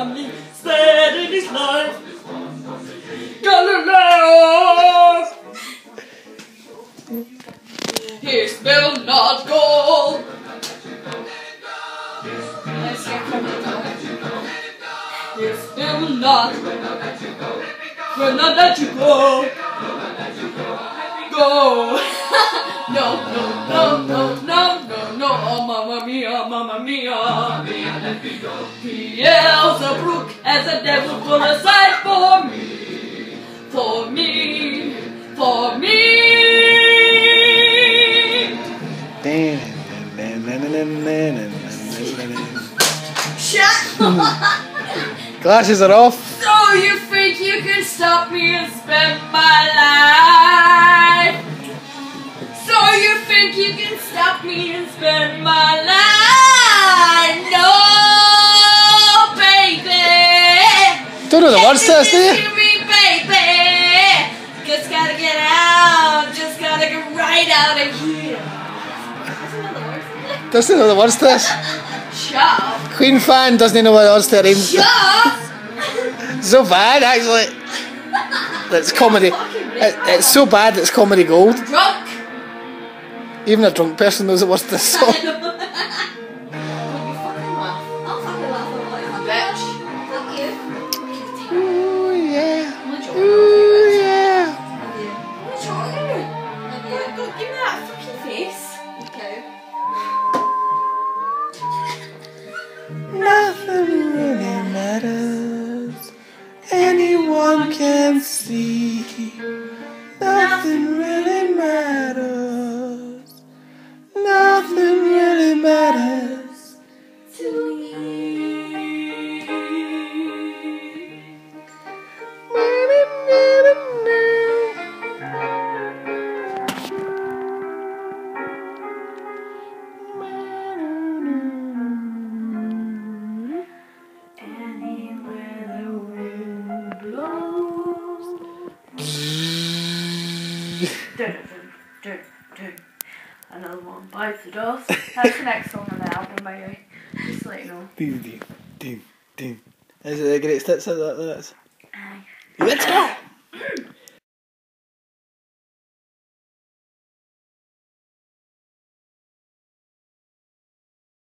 family, spared in his life. Galileo! He spilled not gold. He spilled not. Will not let you go. Go. No, no, no, no, no, no, no. Oh, mamma mia, mamma mia. He yells a brook as the devil pull aside for me. For me. For me. Shut up. Glasses are off. So you think you can stop me and spend my life? So you think you can stop me and spend my life? No, baby. Don't know the words to this, do you? Me, baby. Just gotta get out. Just gotta get right out of here. Doesn't know the words to this. Shut up. Queen fan doesn't know what the words to it. Shut up. So bad, actually. It's comedy. It's so bad it's comedy gold. I'm drunk. Even a drunk person knows the words to this song. Don't you fucking laugh. I'll fucking laugh at bitch. Fuck you. Ooh yeah. I'm not Ooh yeah. I'm joking. Don't give me that fucking face. Okay. Nothing really matters. Anyone can see. Nothing really matters. Nothing really matters To me. Another one bites the dust. That's the next song on the album, by the way. Just to let you know. Is it the greatest hits of that? Aye. Let's go!